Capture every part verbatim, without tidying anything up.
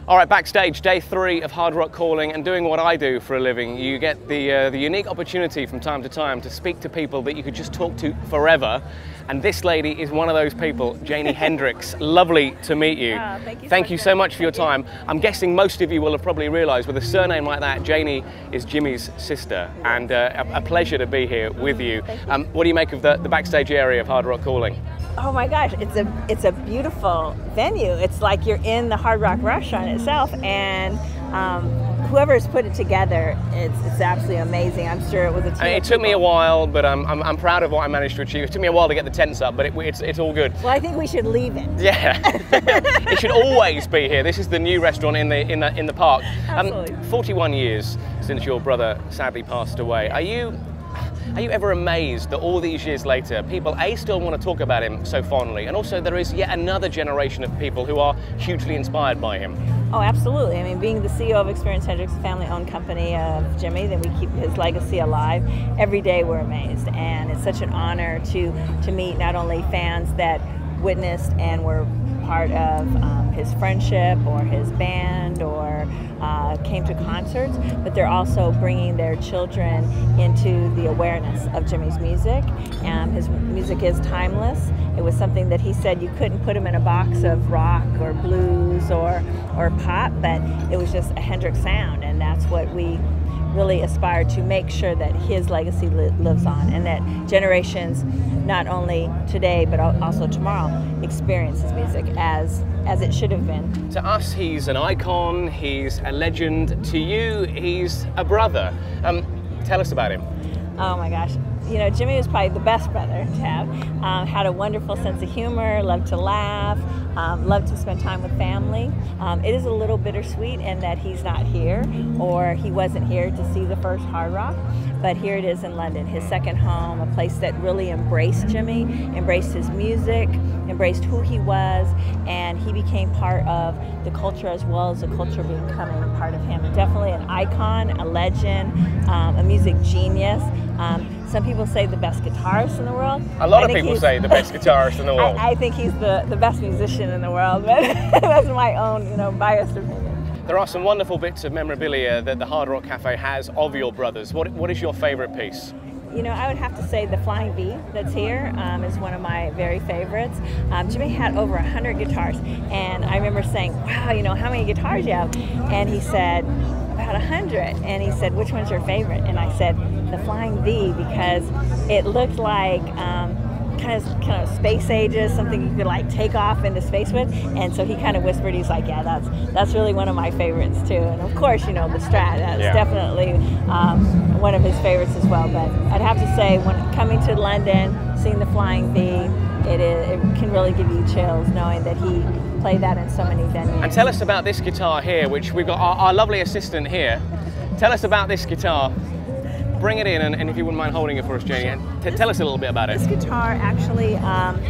All right, backstage, day three of Hard Rock Calling, and doing what I do for a living, you get the, uh, the unique opportunity from time to time to speak to people that you could just talk to forever. And this lady is one of those people, Janie Hendrix. Lovely to meet you. Oh, thank you, thank so you so much for your time. I'm guessing most of you will have probably realized with a surname like that, Janie is Jimmy's sister. And uh, a, a pleasure to be here with you. Thank you. Um, what do you make of the, the backstage area of Hard Rock Calling? Oh my gosh, it's a it's a beautiful venue. It's like you're in the Hard Rock restaurant itself, and um, whoever's put it together, it's, it's absolutely amazing. I'm sure it was a team. I mean, it took me a while, but I'm, I'm, I'm proud of what I managed to achieve. It took me a while to get the tents up, but it, it's, it's all good. Well, I think we should leave it. Yeah, it should always be here. This is the new restaurant in the in the in the park. Absolutely. Um, forty-one years since your brother sadly passed away. Are you? Are you ever amazed that all these years later, people A, still want to talk about him so fondly, and also there is yet another generation of people who are hugely inspired by him? Oh, absolutely. I mean, being the C E O of Experience Hendrix, a family-owned company of Jimmy, then we keep his legacy alive. Every day we're amazed, and it's such an honor to, to meet not only fans that witnessed and were part of um, his friendship or his band or uh, came to concerts, but they're also bringing their children into the awareness of Jimmy's music. Um, his music is timeless. It was something that he said you couldn't put him in a box of rock or blues or, or pop, but it was just a Hendrix sound, and that's what we really aspire to make sure that his legacy li lives on, and that generations, not only today but also tomorrow, experience his music as as it should have been. To us, he's an icon, he's a legend. To you, he's a brother. Um, tell us about him. Oh my gosh. You know, Jimmy was probably the best brother to have. Um, had a wonderful sense of humor, loved to laugh, um, loved to spend time with family. Um, it is a little bittersweet in that he's not here, or he wasn't here to see the first Hard Rock, but here it is in London, his second home, a place that really embraced Jimmy, embraced his music, embraced who he was, and he became part of the culture as well as the culture becoming part of him. Definitely an icon, a legend, um, a music genius. Um, some people say the best guitarist in the world. A lot of people say the best guitarist in the world. I, I think he's the, the best musician in the world, but that's my own, you know, biased opinion. There are some wonderful bits of memorabilia that the Hard Rock Cafe has of your brothers. What, what is your favorite piece? You know, I would have to say the Flying V that's here um, is one of my very favorites. Um, Jimmy had over a hundred guitars, and I remember saying, wow, you know, how many guitars you have? And he said, about a hundred. And he said, which one's your favorite? And I said, the Flying V, because it looked like um, kind of kind of space ages, something you could like take off into space with. And so he kind of whispered, he's like, yeah, that's that's really one of my favorites too. And of course, you know, the Strat, that's yeah. definitely um, one of his favorites as well. But I'd have to say, when coming to London, seeing the Flying V, it, is, it can really give you chills knowing that he played that in so many venues. And tell us about this guitar here, which we've got our, our lovely assistant here. Tell us about this guitar. Bring it in, and, and if you wouldn't mind holding it for us, Janie, and tell us a little bit about it. This guitar actually, um,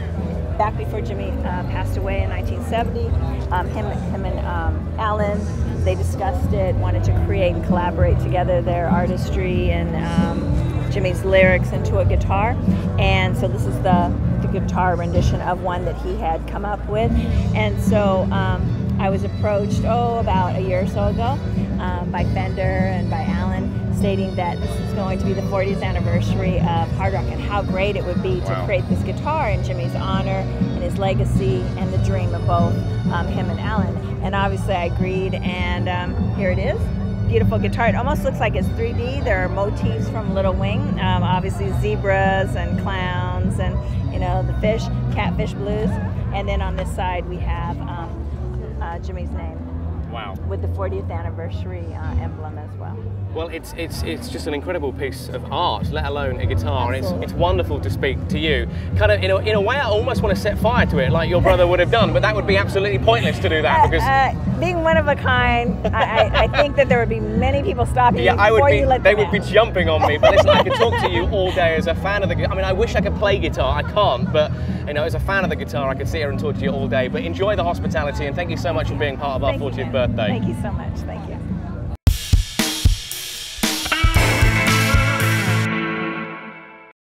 back before Jimmy uh, passed away in nineteen seventy, um, him, him and um, Alan, they discussed it, wanted to create and collaborate together their artistry and um, Jimmy's lyrics into a guitar. And so this is the, the guitar rendition of one that he had come up with. And so um, I was approached, oh, about a year or so ago um, by Fender and by Alan, stating that this is going to be the fortieth anniversary of Hard Rock and how great it would be to wow. create this guitar in Jimmy's honor and his legacy and the dream of both um, him and Alan. And obviously I agreed, and um, here it is. Beautiful guitar. It almost looks like it's three D. There are motifs from Little Wing, um, obviously zebras and clowns and, you know, the fish, Catfish Blues. And then on this side we have um, uh, Jimmy's name. Wow. With the fortieth anniversary uh, emblem as well. Well, it's it's it's just an incredible piece of art, let alone a guitar. And it's Absolutely. it's wonderful to speak to you. Kind of in a, in a way, I almost want to set fire to it, like your brother would have done. But that would be absolutely pointless to do that, because uh, uh, being one of a kind, I, I, I think that there would be many people stopping yeah, you I would before be. you let They them would out. be jumping on me. But listen, I could talk to you all day as a fan of the. I mean, I wish I could play guitar. I can't, but you know, as a fan of the guitar, I could sit here and talk to you all day. But enjoy the hospitality, and thank you so much for being part of our Thank you, fortieth man. birthday. Thank you so much. Thank you.